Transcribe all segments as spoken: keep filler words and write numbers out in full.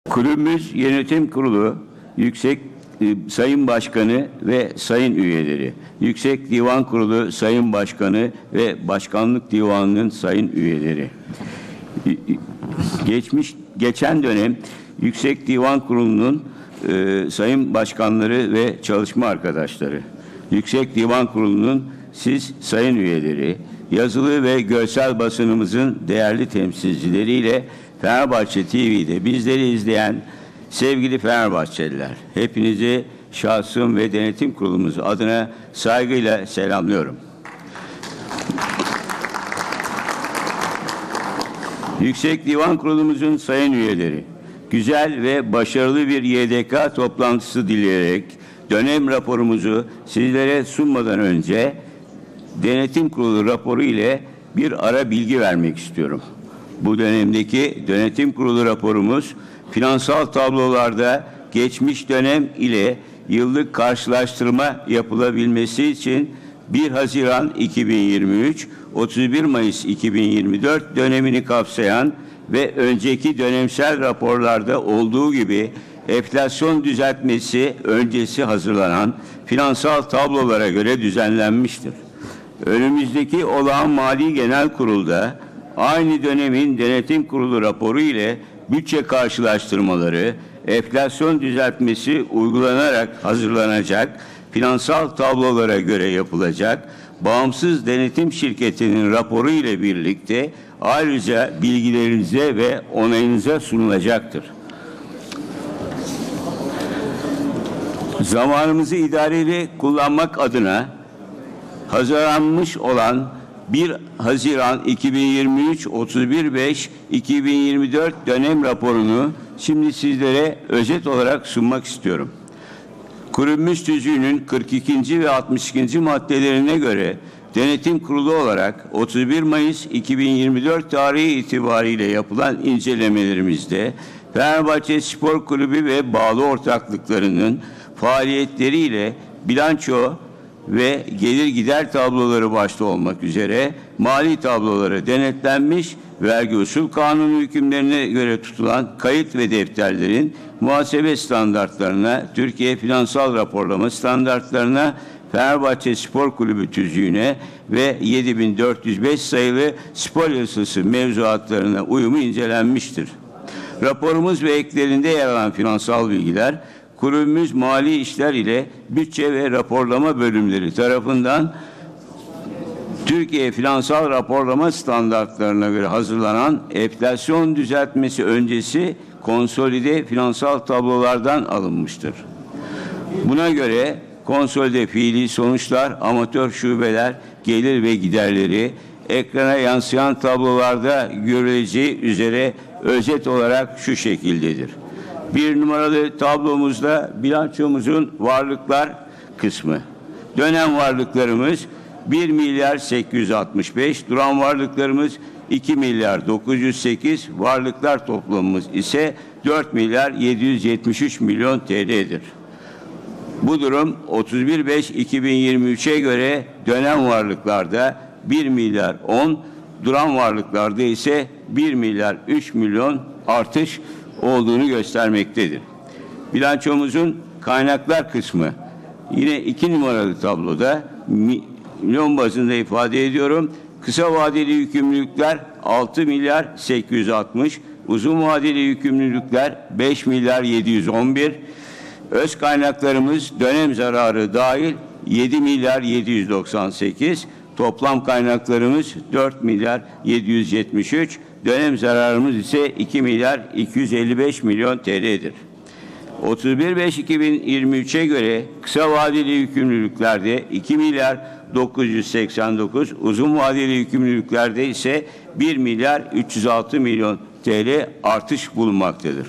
Kulübümüz Yönetim Kurulu, Yüksek e, Sayın Başkanı ve Sayın Üyeleri, Yüksek Divan Kurulu Sayın Başkanı ve Başkanlık Divanı'nın Sayın Üyeleri. Geçmiş, geçen dönem Yüksek Divan Kurulu'nun e, Sayın Başkanları ve çalışma arkadaşları, Yüksek Divan Kurulu'nun siz Sayın Üyeleri, yazılı ve görsel basınımızın değerli temsilcileriyle Fenerbahçe T V'de bizleri izleyen sevgili Fenerbahçeliler, hepinizi şahsım ve denetim kurulumuz adına saygıyla selamlıyorum. Yüksek Divan Kurulumuzun sayın üyeleri, güzel ve başarılı bir Y D K toplantısı dileyerek dönem raporumuzu sizlere sunmadan önce Denetim Kurulu raporu ile bir ara bilgi vermek istiyorum. Bu dönemdeki Denetim Kurulu raporumuz finansal tablolarda geçmiş dönem ile yıllık karşılaştırma yapılabilmesi için bir Haziran iki bin yirmi üç otuz bir Mayıs iki bin yirmi dört dönemini kapsayan ve önceki dönemsel raporlarda olduğu gibi enflasyon düzeltmesi öncesi hazırlanan finansal tablolara göre düzenlenmiştir. Önümüzdeki olağan Mali Genel Kurul'da aynı dönemin Denetim Kurulu raporu ile bütçe karşılaştırmaları, enflasyon düzeltmesi uygulanarak hazırlanacak finansal tablolara göre yapılacak bağımsız denetim şirketinin raporu ile birlikte ayrıca bilgilerinize ve onayınıza sunulacaktır. Zamanımızı idareli kullanmak adına hazırlanmış olan bir Haziran iki bin yirmi üç otuz bir Beş iki bin yirmi dört dönem raporunu şimdi sizlere özet olarak sunmak istiyorum. Kulübümüz tüzüğünün kırk ikinci ve altmış ikinci maddelerine göre Denetim Kurulu olarak otuz bir Mayıs iki bin yirmi dört tarihi itibariyle yapılan incelemelerimizde Fenerbahçe Spor Kulübü ve bağlı ortaklıklarının faaliyetleriyle bilanço ve gelir gider tabloları başta olmak üzere mali tabloları denetlenmiş, vergi usul kanunu hükümlerine göre tutulan kayıt ve defterlerin muhasebe standartlarına, Türkiye Finansal Raporlama standartlarına, Fenerbahçe Spor Kulübü tüzüğüne ve yedi bin dört yüz beş sayılı spor yasası mevzuatlarına uyumu incelenmiştir. Raporumuz ve eklerinde yer alan finansal bilgiler, kulübümüz mali işler ile bütçe ve raporlama bölümleri tarafından Türkiye Finansal Raporlama standartlarına göre hazırlanan enflasyon düzeltmesi öncesi konsolide finansal tablolardan alınmıştır. Buna göre konsolide fiili sonuçlar, amatör şubeler, gelir ve giderleri ekrana yansıyan tablolarda görüleceği üzere özet olarak şu şekildedir. Bir numaralı tablomuzda bilançomuzun varlıklar kısmı. Dönem varlıklarımız bir milyar sekiz yüz altmış beş, duran varlıklarımız iki milyar dokuz yüz sekiz, varlıklar toplamımız ise dört milyar yedi yüz yetmiş üç milyon T L'dir. Bu durum otuz bir Beş iki bin yirmi üçe göre dönem varlıklarda bir milyar on, duran varlıklarda ise bir milyar üç milyon artış olduğunu göstermektedir. Bilançomuzun kaynaklar kısmı yine iki numaralı tabloda milyon bazında ifade ediyorum. Kısa vadeli yükümlülükler altı milyar sekiz yüz altmış, uzun vadeli yükümlülükler beş milyar yedi yüz on bir, öz kaynaklarımız dönem zararı dahil yedi milyar yedi yüz doksan sekiz, toplam kaynaklarımız dört milyar yedi yüz yetmiş üç, dönem zararımız ise iki milyar iki yüz elli beş milyon T L'dir. otuz bir Beş iki bin yirmi üçe göre kısa vadeli yükümlülüklerde iki milyar dokuz yüz seksen dokuz, uzun vadeli yükümlülüklerde ise bir milyar üç yüz altı milyon T L artış bulunmaktadır.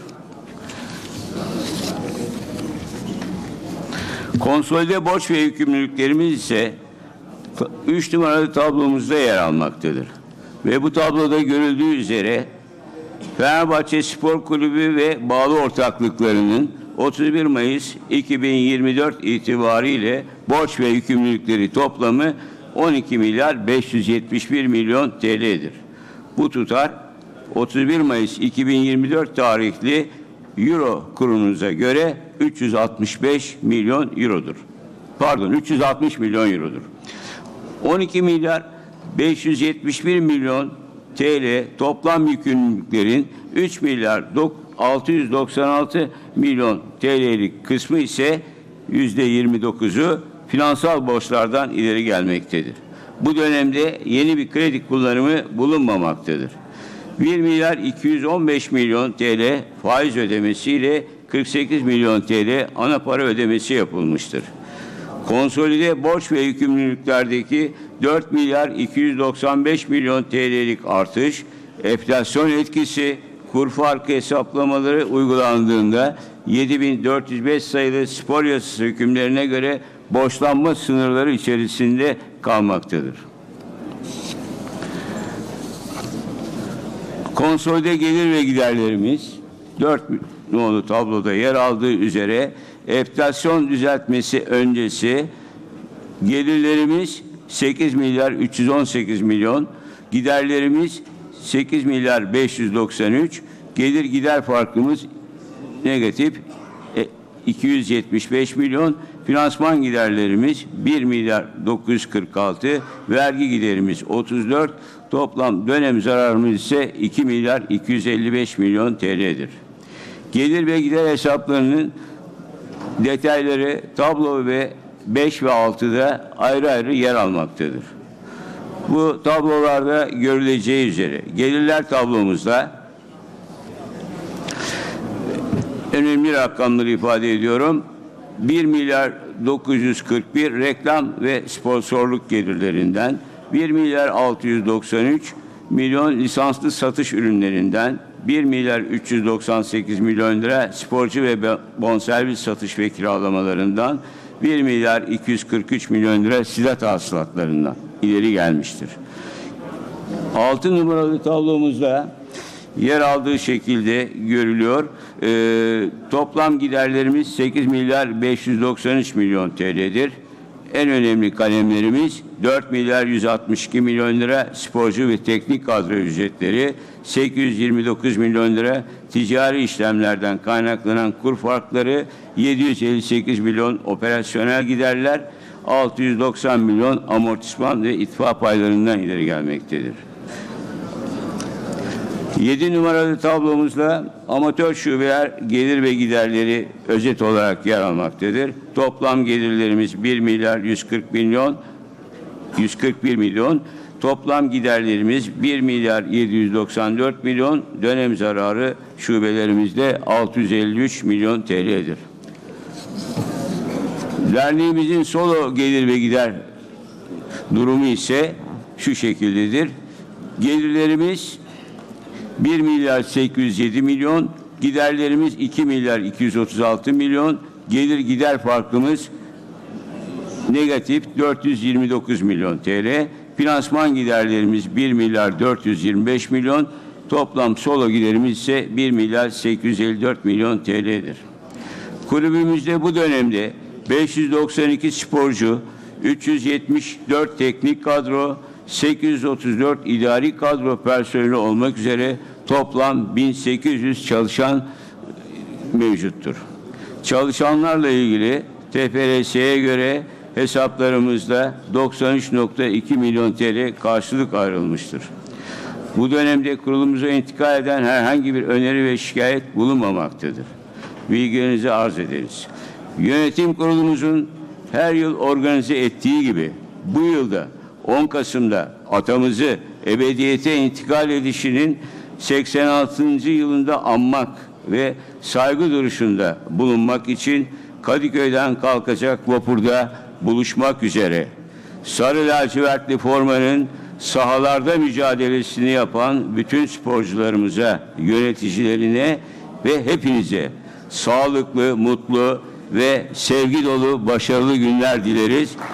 Konsolide borç ve yükümlülüklerimiz ise üç numaralı tablomuzda yer almaktadır. Ve bu tabloda görüldüğü üzere Fenerbahçe Spor Kulübü ve bağlı ortaklıklarının otuz bir Mayıs iki bin yirmi dört itibariyle borç ve yükümlülükleri toplamı on iki milyar beş yüz yetmiş bir milyon T L'dir. Bu tutar otuz bir Mayıs iki bin yirmi dört tarihli euro kurumuza göre üç yüz altmış beş milyon eurodur. Pardon, üç yüz altmış milyon eurodur. on iki milyar beş yüz yetmiş bir milyon T L toplam yükümlülüklerin üç milyar altı yüz doksan altı milyon T L'lik kısmı ise yüzde yirmi dokuzu finansal borçlardan ileri gelmektedir. Bu dönemde yeni bir kredi kullanımı bulunmamaktadır. bir milyar iki yüz on beş milyon T L faiz ödemesiyle kırk sekiz milyon T L ana para ödemesi yapılmıştır. Konsolide borç ve yükümlülüklerdeki dört milyar iki yüz doksan beş milyon T L'lik artış, enflasyon etkisi, kur farkı hesaplamaları uygulandığında yedi bin dört yüz beş sayılı spor yasası hükümlerine göre borçlanma sınırları içerisinde kalmaktadır. Konsolide gelir ve giderlerimiz dört nolu tabloda yer aldığı üzere enflasyon düzeltmesi öncesi gelirlerimiz sekiz milyar üç yüz on sekiz milyon, giderlerimiz sekiz milyar beş yüz doksan üç, gelir gider farkımız negatif iki yüz yetmiş beş milyon, finansman giderlerimiz bir milyar dokuz yüz kırk altı, vergi giderimiz otuz dört, toplam dönem zararımız ise iki milyar iki yüz elli beş milyon T L'dir. Gelir ve gider hesaplarının detayları tablo ve beş ve altıda ayrı ayrı yer almaktadır. Bu tablolarda görüleceği üzere gelirler tablomuzda önemli rakamları ifade ediyorum. bir milyar dokuz yüz kırk bir reklam ve sponsorluk gelirlerinden, bir milyar altı yüz doksan üç milyon lisanslı satış ürünlerinden, bir milyar üç yüz doksan sekiz milyon lira sporcu ve bonservis satış ve kiralamalarından, bir milyar iki yüz kırk üç milyon lira silah hasılatlarından ileri gelmiştir. altı numaralı tablomuzda yer aldığı şekilde görülüyor. Ee, toplam giderlerimiz sekiz milyar beş yüz doksan üç milyon T L'dir. En önemli kalemlerimiz dört milyar yüz altmış iki milyon lira sporcu ve teknik kadro ücretleri, sekiz yüz yirmi dokuz milyon lira ticari işlemlerden kaynaklanan kur farkları, yedi yüz elli sekiz milyon operasyonel giderler, altı yüz doksan milyon amortisman ve itfa paylarından ileri gelmektedir. yedi numaralı tablomuzda amatör şubeler gelir ve giderleri özet olarak yer almaktadır. Toplam gelirlerimiz bir milyar yüz kırk milyon, yüz kırk bir milyon, toplam giderlerimiz bir milyar yedi yüz doksan dört milyon, dönem zararı şubelerimizde altı yüz elli üç milyon T L'dir. Derneğimizin solo gelir ve gider durumu ise şu şekildedir. Gelirlerimiz bir milyar sekiz yüz yedi milyon, giderlerimiz iki milyar iki yüz otuz altı milyon, gelir gider farkımız negatif dört yüz yirmi dokuz milyon T L, finansman giderlerimiz bir milyar dört yüz yirmi beş milyon, toplam solo giderimiz ise bir milyar sekiz yüz elli dört milyon T L'dir. Kulübümüzde bu dönemde beş yüz doksan iki sporcu, üç yüz yetmiş dört teknik kadro, sekiz yüz otuz dört idari kadro personeli olmak üzere toplam bin sekiz yüz çalışan mevcuttur. Çalışanlarla ilgili T F R S'ye göre hesaplarımızda doksan üç nokta iki milyon T L karşılık ayrılmıştır. Bu dönemde kurulumuza intikal eden herhangi bir öneri ve şikayet bulunmamaktadır. Bilgilerinizi arz ederiz. Yönetim kurulumuzun her yıl organize ettiği gibi bu yılda on Kasım'da atamızı ebediyete intikal edişinin seksen altıncı yılında anmak ve saygı duruşunda bulunmak için Kadıköy'den kalkacak vapurda buluşmak üzere sarı lacivertli formanın sahalarda mücadelesini yapan bütün sporcularımıza, yöneticilerine ve hepinize sağlıklı, mutlu ve sevgi dolu başarılı günler dileriz.